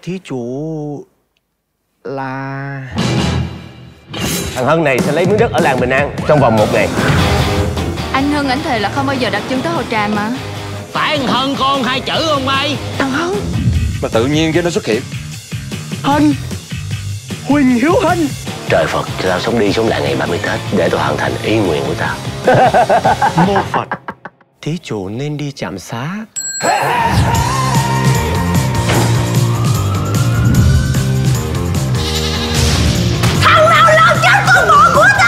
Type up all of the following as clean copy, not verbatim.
Thí chủ là... Thằng Hân này sẽ lấy miếng đất ở làng Bình An trong vòng 1 ngày. Anh Hân ảnh thề là không bao giờ đặt chân tới Hồ Tràm mà. Phải thằng Hân con 2 chữ không bay? Thằng Hân. Mà tự nhiên cho nó xuất hiện. Hân. Huỳnh Hiếu Hân. Trời Phật cho tao sống đi sống lại ngày 30 Tết để tao hoàn thành ý nguyện của tao. Mô Phật. Thí chủ nên đi chạm xá. Thằng nào làm chết con bò của ta?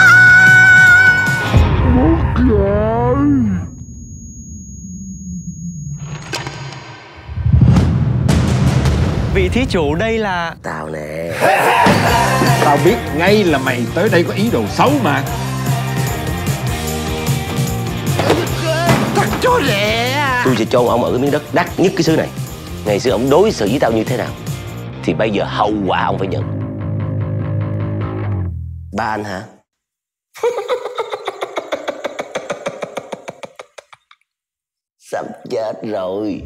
Vị thí chủ đây là... Tao nè. Tao biết ngay là mày tới đây có ý đồ xấu mà. Thằng chó rẻ. Tôi sẽ cho ông ở cái miếng đất đắt nhất cái xứ này. Ngày xưa ông đối xử với tao như thế nào thì bây giờ hậu quả ông phải nhận. Ba anh hả? Sắp chết rồi.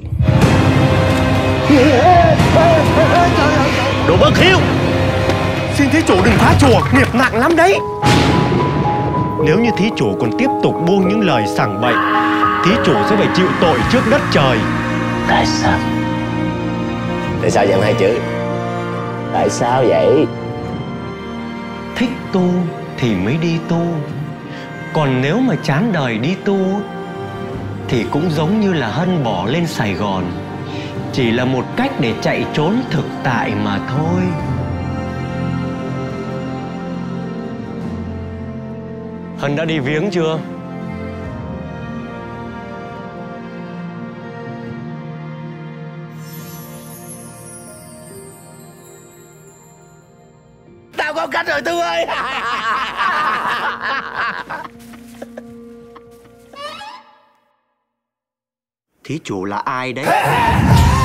Đồ bất hiếu. Xin thí chủ đừng phá chùa, nghiệp nặng lắm đấy. Nếu như thí chủ còn tiếp tục buông những lời sảng bậy, thí chủ sẽ phải chịu tội trước đất trời. Tại sao? Tại sao dặn 2 chữ? Tại sao vậy? Thích tu thì mới đi tu. Còn nếu mà chán đời đi tu thì cũng giống như là Hân bỏ lên Sài Gòn, chỉ là một cách để chạy trốn thực tại mà thôi. Hân đã đi viếng chưa? Tao có cách rồi Tu ơi. Thí chủ là ai đấy?